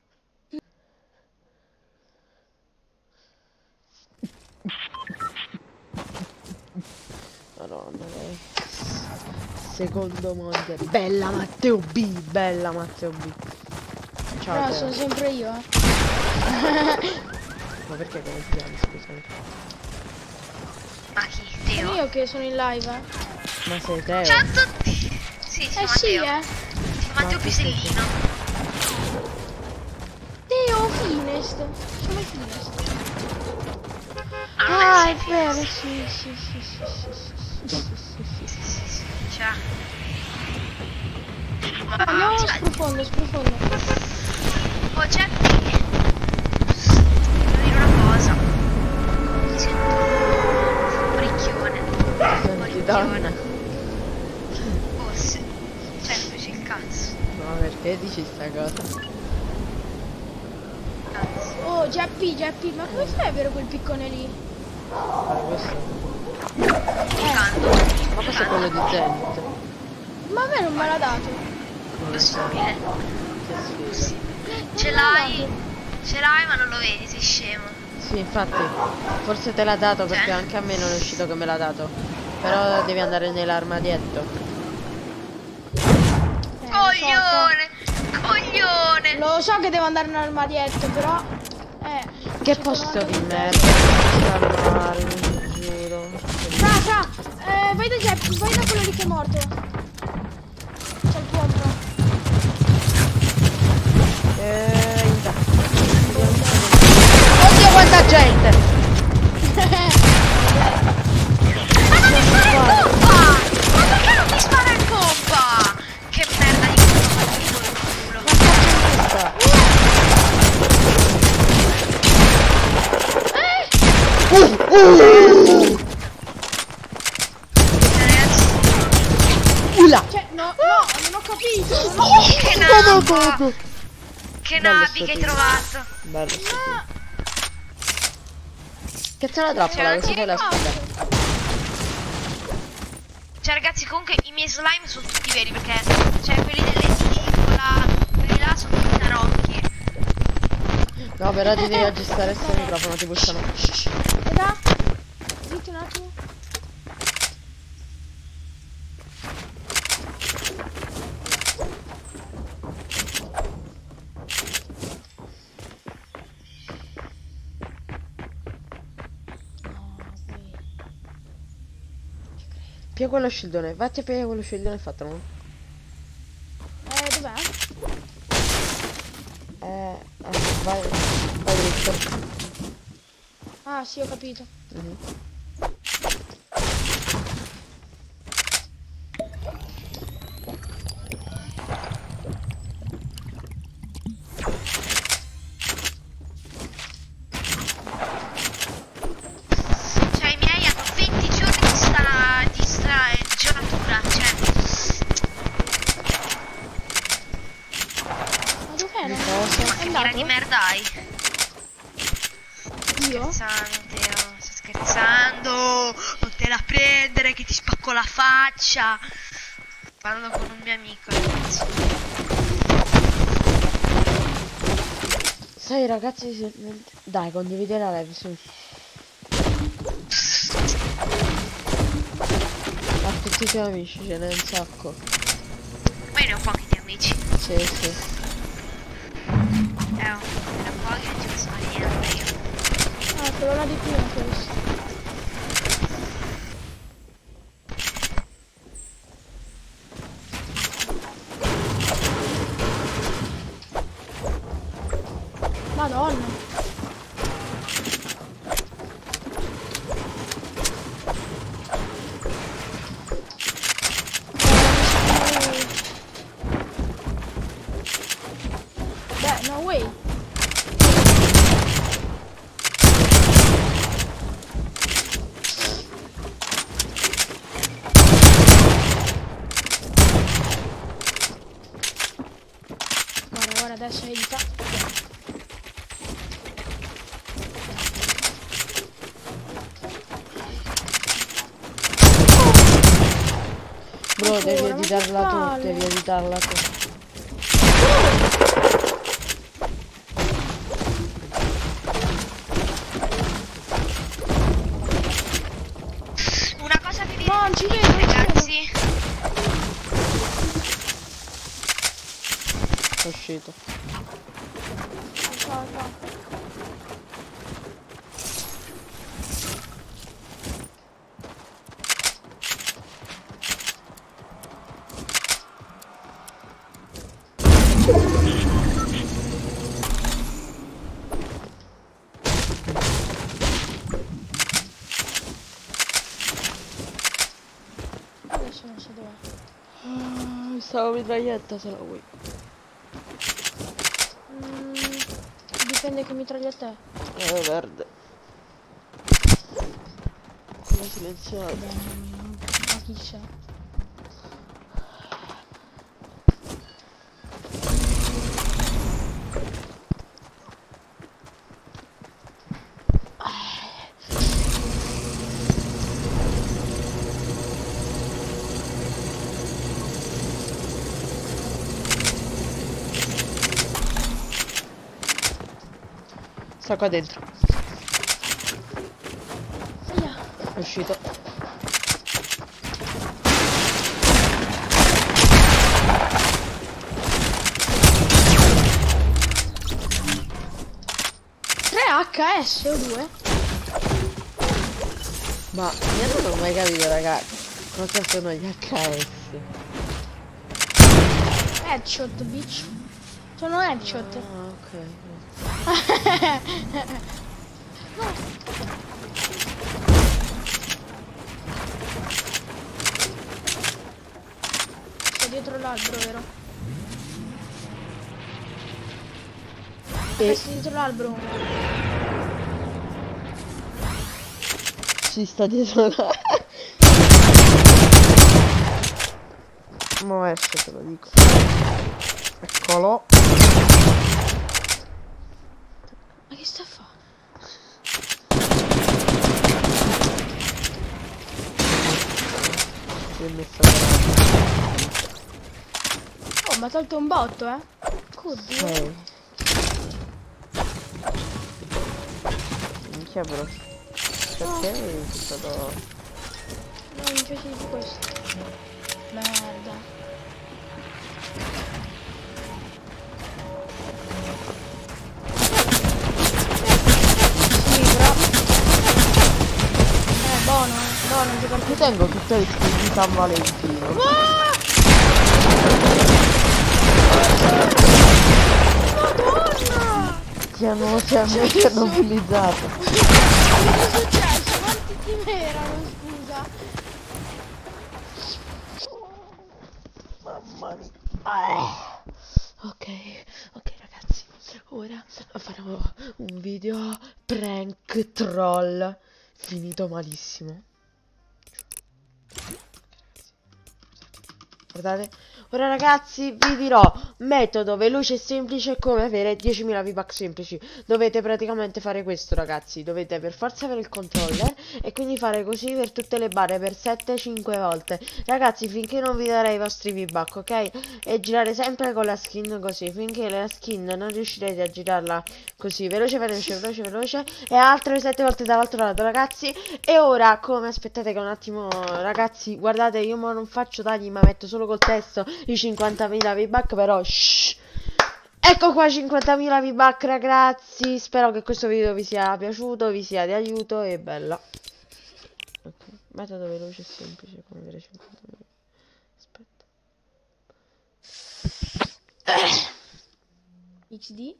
Madonna, lei. Secondo mondiale. Bella Matteo B, bella Matteo B. Ciao. Però Teo. sono sempre io, eh. Ma perché come ti chiami, scusami? Ma chi? Sono Teo? io che sono in live, eh. Ma sei Teo? Ciao a tutti! Sì, sì, Eh sì, Matteo. eh. Sì, Matteo Ma Pisellino. Teo Finest. Sono Finest. Ah, non Ah, è è vero, sì, sì, sì, sì, sì, sì, sì, sì, sì, sì. Ciao. Andiamo Ah, sprofondo, sprofondo. oh, c'è. Devo dire una cosa. Mi sento un orecchione. Senti donna. Oh, sì. Cioè, invece il cazzo. No, perché dici sta cosa? Cazzo. Oh, Geppi, Geppi, ma come fai a avere quel piccone lì? Fare questo? Picando. Ma questo è quello di Zenith. Ma a me non me l'ha dato. Possibile. Che sfiga. Ce l'hai. Ce l'hai ma non lo vedi, sei scemo. Sì, infatti, forse te l'ha dato perché Cioè? anche a me non è uscito che me l'ha dato. Però devi andare nell'armadietto. Eh, Coglione! Coglione! Lo so, lo so che devo andare nell'armadietto, però. Eh. che posto di merda. Male, vi giuro. Fra, fra, eh, vai da Jeff, vai da quello lì che è morto. C'è il pompo. Eh, intanto. Oddio quanta gente! Ma non mi spara in pompa! Ma perché non mi spara in pompa? Che merda di culo, culo. Uh, uh. Ula! Cioè, no, no, non ho capito. Non ho Oh, che Oh, nabbo! Che Bello nabi sto che hai team. trovato? Bello sto team. Che c'è la trappola? Cioè, Che si fa la non sfida? Cioè ragazzi, comunque i miei slime sono tutti veri perché cioè quelli delle là, quelli là sono tutti tarocchi. No, però ti devi aggiustare sto microfono, ti pushano. Raga, zitti un attimo. Pia quello scildone, vatti a pigliare quello scildone e fatelo. Eh, dov'è? Eh, eh, vai, vai dritto. Ah, sì, ho capito. Mhm. Cioè i miei hanno venti giorni di sta di sta giornatura, cioè. Ma dov'è? Non Cosa? è Che mira di andato? merda hai? Io? Scherzando, Teo, sto scherzando. Non te la prendere che ti spacco la faccia. Parlo con un mio amico, ragazzi. Sai ragazzi, se... dai, condividi la live su. A tutti i tuoi amici ce n'è un sacco. Ma io ne ho pochi di amici. Sì, sì. Eh, oh, ne ho pochi e non ci posso fare niente io. Ah, quello là di prima questo. Madonna. Beh, no way. Guarda, guarda, adesso edita. Bro, devi Ancora, ma editarla che tu, palle. devi editarla tu. Una cosa che vi No, non ci vedo, non ci vedo. ragazzi. È uscito. Qua, qua. Adesso non so dov'è. Ah, stavo mitraglietta se la vuoi. Mm, dipende che mitraglietta è. Eh, verde. Come silenziosa. Ma chi c'è? Sta qua dentro. Via. È uscito. tre H S o due? Ma io non ho mai capito, ragazzi, cosa sono gli H S. Headshot, bitch. Sono headshot. Ah, ok. Sto dietro l'albero, vero? E Sto dietro l'albero. ci sta dietro la... Mo esce, te lo dico. Eccolo. Ma che sta a fare? Si è messa la... Oh, mi ha tolto un botto, eh. Cuddio. Ok. Minchia bro. Perché è stato... No, mi piace di più questo. Merda. Sì, però. Eh, buono, eh. Buono giocare Io più. tengo tutte le skin di San Valentino. Madonna! Ti hanno, ti hanno, ti hanno bullizzato. Cosa è successo? Quanti team erano, scusa? Mamma mia. Ah. Ok, ok ragazzi, ora farò un video prank troll finito malissimo. Guardate, ora ragazzi vi dirò metodo veloce e semplice come avere diecimila V-Bucks semplici. Dovete praticamente fare questo ragazzi, dovete per forza avere il controller e quindi fare così per tutte le barre per sette cinque volte. Ragazzi, finché non vi darei i vostri V-Bucks, ok? E girare sempre con la skin così, finché la skin non riuscirete a girarla così, veloce, veloce, veloce, veloce, e altre sette volte dall'altro lato ragazzi. E ora, come aspettate che un attimo ragazzi, guardate, io mo non faccio tagli ma metto solo col testo i cinquantamila V-Bucks, però shh. Ecco qua cinquantamila V-Bucks ragazzi, spero che questo video vi sia piaciuto, vi sia di aiuto e bella. Ok, metodo veloce e semplice come avere cinquantamila. Aspetta. X D.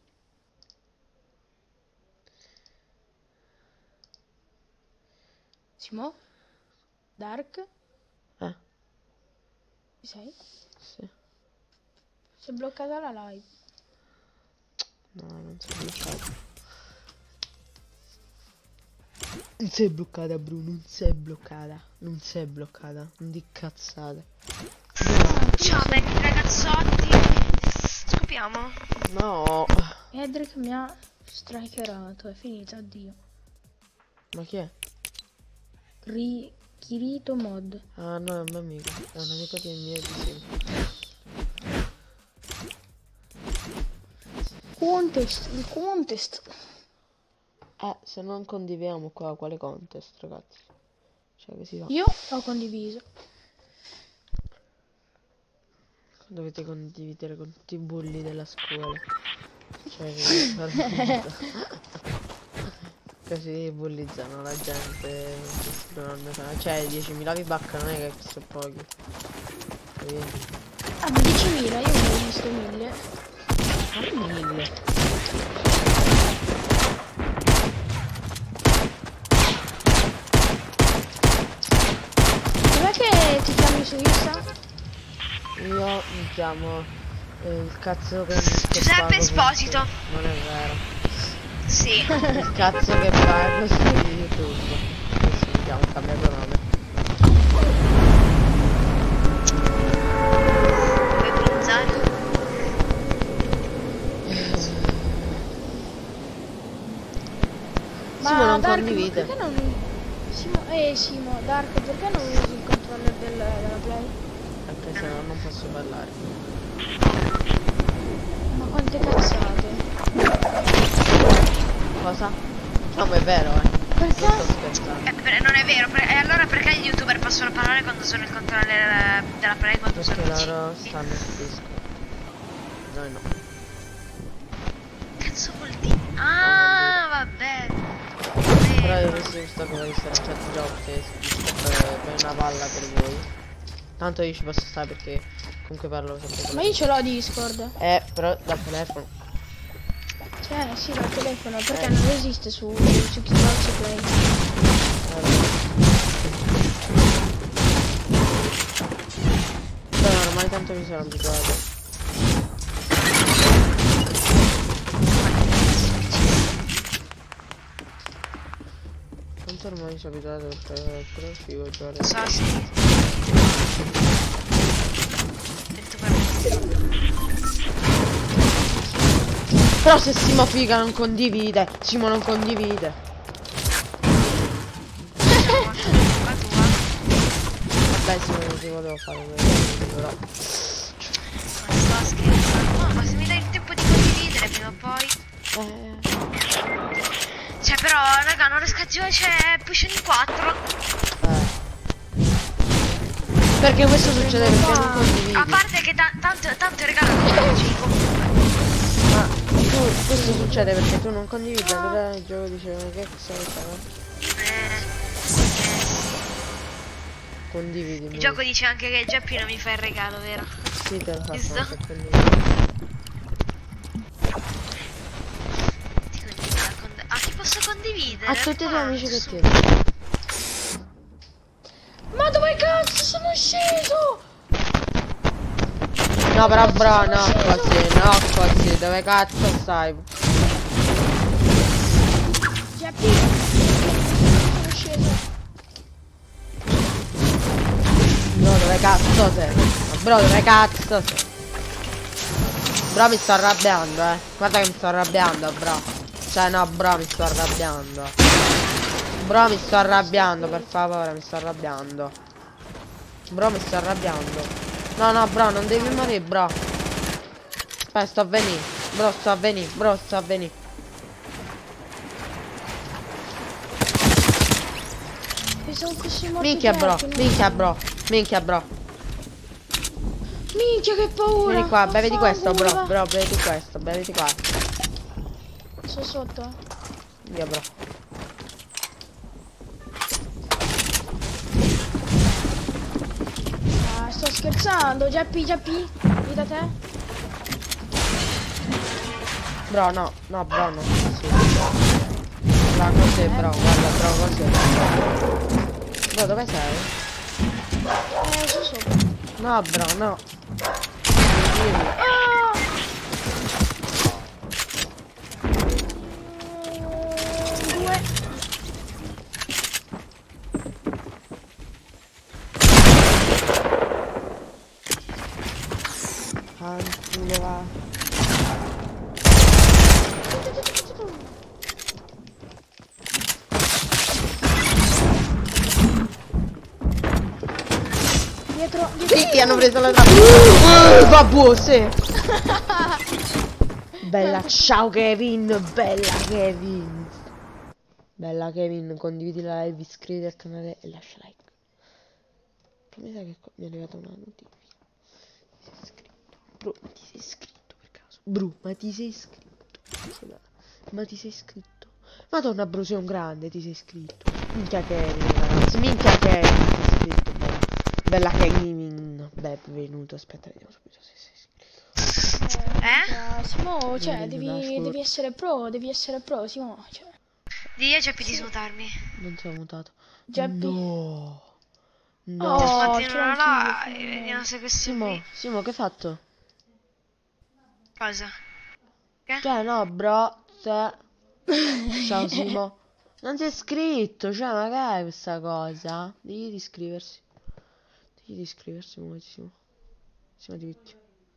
Simo? Dark? Eh, Ci sei? sì. Si è bloccata la live. No, non si è bloccata. Non si è bloccata, Bru, non si è bloccata. Non si è bloccata. Non di cazzate. Ciao belli ragazzotti. Scopiamo. No. Edric mi ha strikerato, è finita, addio. Ma chi è? Ri Kirito mod. Ah no, è un mio amico. È un amico del mio di sempre. Contest, il contest. Eh, se non condividiamo qua, quale contest, ragazzi? Cioè, che si fa? Io ho condiviso. Dovete condividere con tutti i bulli della scuola. Cioè, che... così bullizzano la gente. Cioè, diecimila V-Bucks non è che sono pochi. Capito? Ah, ma diecimila, io ne ho visto mille. Ma mille. Dov'è che ti chiami su Insta? Io mi chiamo eh, il cazzo che che Giuseppe pago Esposito. su- Non è vero. Sì. Il cazzo che pago su YouTube. Adesso mi chiamo, ho cambiato nome. Vuoi bronzare? Sì, ma non Dark, condivide. perché non... Simo, eh Simo, Dark, perché non usi il controller del, della Play? Anche se no non posso parlare. Ma quante cazzate. Cosa? No, ma è vero, eh. Perché? Non sto scherzando. Eh, per- non è vero, per- e allora perché gli youtuber possono parlare quando sono il controller eh, della Play quando Perché sono loro vicini? stanno su Discord. Noi no. Cazzo vuol dire? Ah, vabbè. Però io adesso sto come di stare a chat già perché per, per una palla per voi. Tanto io ci posso stare perché comunque parlo sempre con Ma io ce l'ho Discord. Eh, però dal telefono. Cioè, sì, dal telefono, perché eh. non esiste su, su Xbox Play. Però ormai tanto mi sono abituato. Tanto ormai mi sono abituato perché però figo giocare. So, sì. Però se Simo figa non condivide, Simo non condivide. Vabbè Simo non ti volevo fare un però. Ma sto scherzando. No, ma se mi dai il tempo di condividere prima o poi. Eh. Cioè però raga non riesco a giocare, c'è push in quattro. Eh. Perché questo succede perché non condividi. A parte che ta tanto, tanto regalo non gioco. Ma tu, questo succede perché tu non condividi, allora il gioco dice ma che stai facendo? Eh, Condividi. il gioco dice anche che il Giappino mi fa il regalo, vero? Sì, te lo fa Giusto? se condividi. Ti condivido, con... A chi posso condividere? A tutti i tuoi amici che Su. tieni. Ma dove cazzo sono sceso? No però bro, no così, no così, dove cazzo stai? Giappi, sono sceso. Bro, dove cazzo sei? Ma bro, dove cazzo sei? Bro, mi sto arrabbiando, eh. Guarda che mi sto arrabbiando, bro. Cioè no, bro, mi sto arrabbiando. Bro, mi sto arrabbiando, per favore, mi sto arrabbiando. Bro, mi sto arrabbiando. No, no, bro, non devi morire, bro. Aspetta, sto a venire. Bro, sto a venire, bro, sto a venire. Pensavo fossi morto. Minchia, bro, Giappi, minchia, bro, minchia, bro. Minchia, che paura. Vieni qua, beviti questo, bro, Paura. bro, beviti questo, beviti qua. Sono sotto. Via, bro. Ah, sto scherzando, Giappi, Giappi, lì da te? Bro, no, no, bro, no. Sì. Guarda così, bro, guarda, bro, così. Bro, dove sei? Eh, sono sopra. No, bro, no. Ah! Due. Anzi, va. Dietro, dietro. Sì, ti hanno preso la trappola. Uh, vabbè, sì. Bella, ciao Kevin, bella Kevin. Bella Kevin, condividi la live, iscriviti al canale e lascia like. Mi sa che mi è arrivata una notifica. Ti sei iscritto. Bro, ma ti sei iscritto per caso? Bro, ma ti sei iscritto? Ma ti sei iscritto? Madonna bro, sei un grande, ti sei iscritto. Minchia Kevin, ragazzi, minchia Kevin, ti sei iscritto, bella. Bella Kevin. Beh, benvenuto, aspetta, vediamo subito se sei iscritto. Eh? Eh, Simo, cioè, Non devi, dashboard. devi essere pro, devi essere pro, Simo, cioè. Dì a Giappi di smutarmi. Non sono mutato. Giappi. No. No. Oh, Smuoti c'è non un là figlio, e figlio. vediamo se questo Simo, qui. Simo, che hai fatto? Cosa? Che? Cioè, no, bro, cioè... Ciao Simo. Non sei iscritto, cioè, ma che è questa cosa? Devi iscriversi. Devi iscriversi, muoviti. Simo, diritti.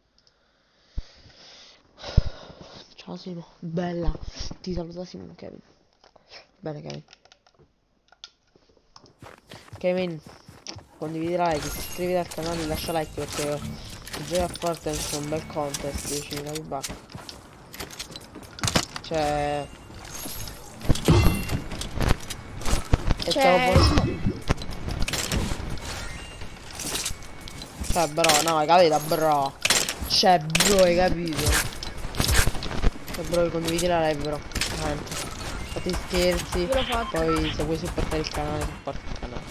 Ciao Simo, bella. Ti saluta Simo, Kevin. Bene, Kevin. Kevin, condividi la like, iscriviti al canale e lascia like perché il gioco a Fortnite è un bel contest, diecimila V-Bucks. Cioè... E Cioè, stavo Cioè bro, no, hai capito bro. Cioè bro, hai capito? Cioè bro, condividi la live bro. Veramente. Fate scherzi. Io l'ho fatto. Poi se vuoi supportare il canale, supporta il canale.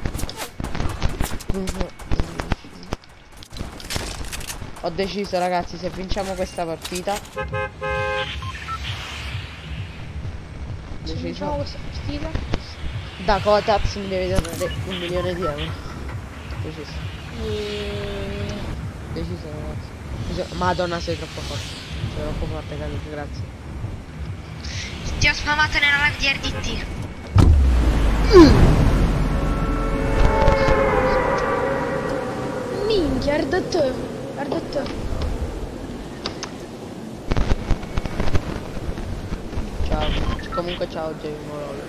Ho deciso ragazzi, se vinciamo questa partita. Se vinciamo Deciso. questa partita. Da Kotax mi deve dare un milione di euro. Deciso. E... Deciso ragazzi. Deciso. Madonna sei troppo forte. Sei troppo forte Carlos, grazie. Ti ho spamato nella live di R D T. Minchia, R D T. R D T. Ciao. Comunque ciao Jay Morolo.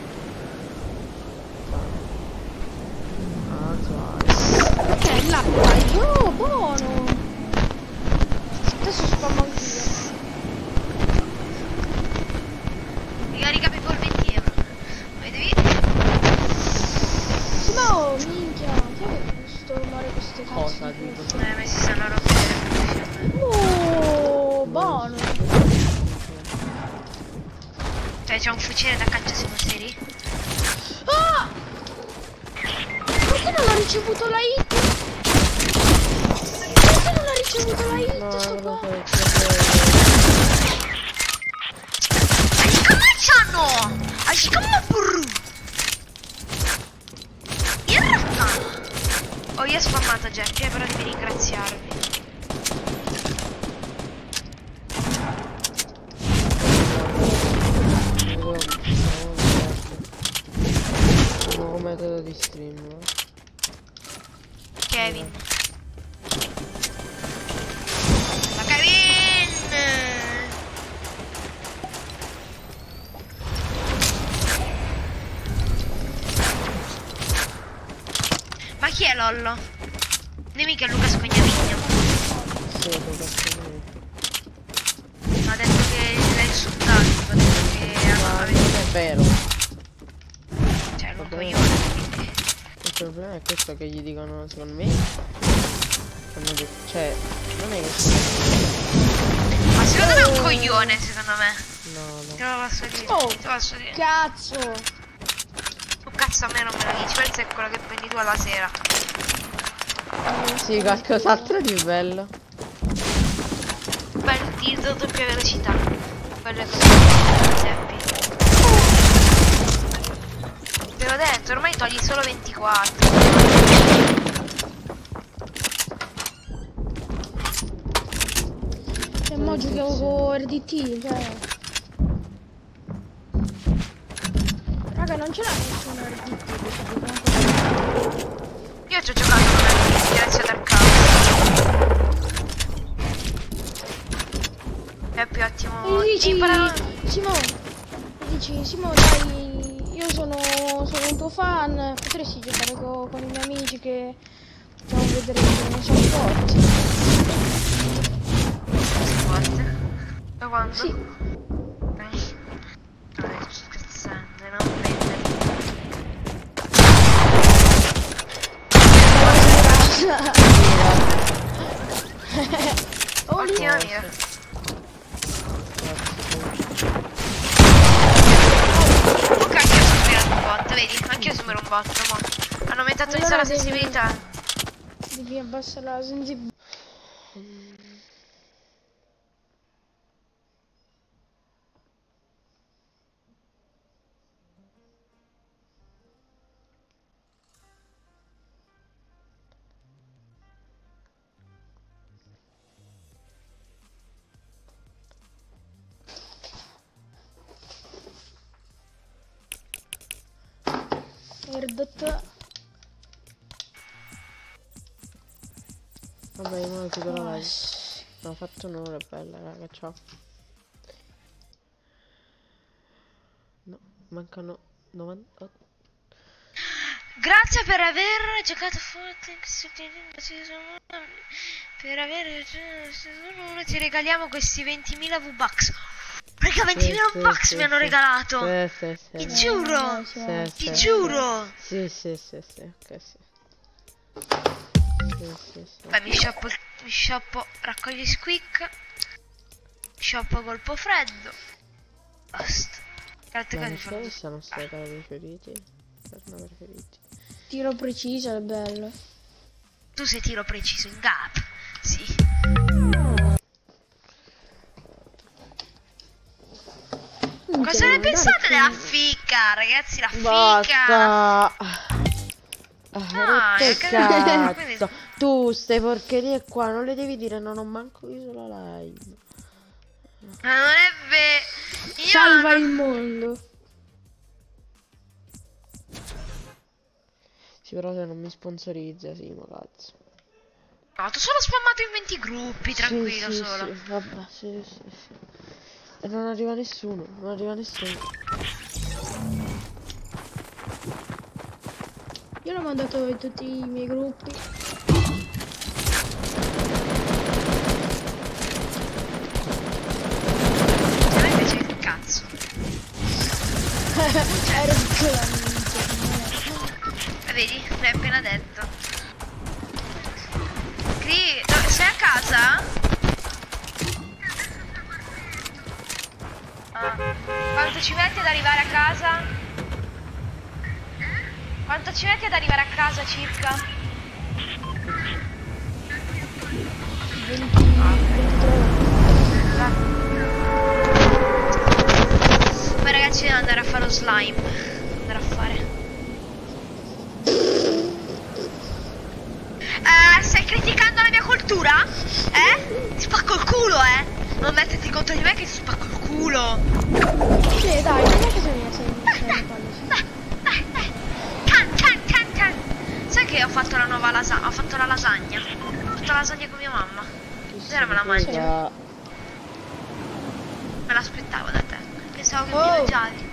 Ciao. Ah, Ok, l'acqua. Oh, buono. Adesso spammo anch'io. Ricarica per venti euro. Vedevi? No, minchia. Che è sto rumore queste cazzo? Cosa di dico? cuffie? Eh, ma si stanno rompendo le fiamme. Oh, buono. Cioè, c'è un fucile da caccia se non sei lì? Ah! Perché non ha ricevuto la hit? Perché non ha ricevuto la hit? No, sto non lo qua? so, Cominciano! Asciccamo burro! In realtà... Oh, io ho spammato Jeff, però devi ringraziarmi. nuovo metodo di stream. Kevin. La Kevin! Ma chi è Lollo? Dimmi che è Luca Scognavigno. Sì, lo Ha detto che l'hai insultato, ha detto che Ma avete... non è vero. Cioè, è un Vabbè. coglione, quindi... Il problema è questo che gli dicono, secondo me. Hanno detto, cioè, non è che. Ma secondo me è un coglione, secondo me. No, Te no. lo posso dire, Oh. te lo posso dire. Cazzo. Tu cazzo a me non me lo dici, questo è quello che prendi tu alla sera. Sì, qualcos'altro di bello. Beh, di doppia velocità. Quelle cose, per esempio. Te l'ho detto, ormai togli solo ventiquattro. E mo giochiamo con R D T, cioè. Raga, non ce l'ha nessuno R D T, questo gioco. Io ci ho giocato con la Direzio del Caos. È più ottimo. E dici, Impara- Simone, e dici, Simone, dai, io sono, sono un tuo fan, potresti giocare co- con i miei amici che facciamo vedere che non sono forti. Forte. Da quando? Sì. Ok. Vabbè, sto scherzando, non prendere. Oh, lì. Ottima mira. Ok, anch'io sono sperato un bot, vedi? Anch'io sembro un bot, mo. Hanno aumentato Allora la devi- sensibilità. Devi abbassare la sensibilità. R D T. Vabbè, io me lo chiudo la Ah, live. sì. No, ho fatto un'ora, bella raga, ciao. No, mancano novantotto. Grazie per aver giocato forte. Per aver uno ti regaliamo questi ventimila V-Bucks. Raga, ventimila sì, V-Bucks sì, mi hanno sì. regalato. Sì, sì, sì. Ti sì. giuro. Eh, sì, Sì, Ti sì, giuro. Sì, sì, sì, sì, ok, sì. Sì, sì, sì. Beh, mi shoppo, mi shoppo raccogli squeak. Shoppo colpo freddo. Basta. Altre Ma cose fanno... perché sono stati preferiti? Sono preferiti. Tiro preciso è bello. Tu sei tiro preciso in gap. Sì. Cosa ne pensate della fica, ragazzi? La fica. Basta! Ah, Che che cazzo! quindi- Tu ste porcherie qua non le devi dire, non ho manco visto la live. Ma non è vero. Io Salva non- il mondo. Sì, però se non mi sponsorizza, sì, ma cazzo. No, tu solo spammato in venti gruppi, tranquillo sì, sì, solo. sì, vabbè, sì, sì, sì. E non arriva nessuno, non arriva nessuno. Io l'ho mandato in tutti i miei gruppi. A me invece che cazzo. Ero piccolamente. Eh, vedi? L'hai appena detto. Cri, dove- sei a casa? Ah. Quanto ci metti ad arrivare a casa? Quanto ci metti ad arrivare a casa circa? venti, ventitré. Poi ragazzi devo andare a fare lo slime. Andare a fare. Eh, stai criticando la mia cultura? Eh? Ti spacco il culo, eh? Non metterti contro di me che ti spacco il culo. Sì, dai, non è che sei sei sei palle. Dai, dai, dai. Can, can, can, can. Sai che ho fatto la nuova lasagna? Ho fatto la lasagna. Ho fatto la lasagna con mia mamma. Cos'era me la mangio? Cosa- Me l'aspettavo da te. Pensavo che Oh. mi mangiavi.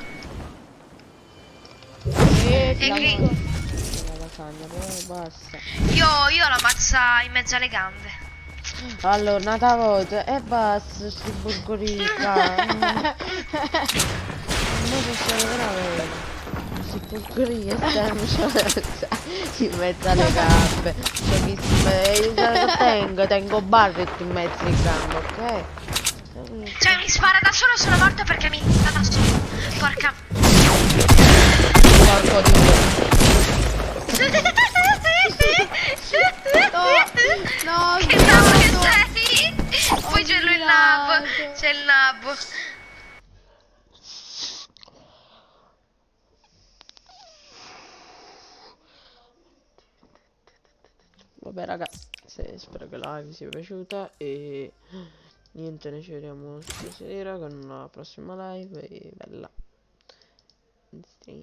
Eh, E Cri, La lasagna, però basta. io, io la mazza in mezzo alle gambe. Allora, nata volta e basta, sti burgeri qua. Non posso veramente. Sti burgeri e stiamo in mezzo alle gambe. Cioè, mi io lo tengo, tengo barret in mezzo alle gambe, ok? Cioè mi spara da solo, sono morto perché mi sta da solo. Porca. Porco di no, Che nabo che sei? Poi c'è lui il nabo. C'è il nabo. Vabbè raga, se, spero che la live vi sia piaciuta e niente, noi ci vediamo stasera con una prossima live e bella.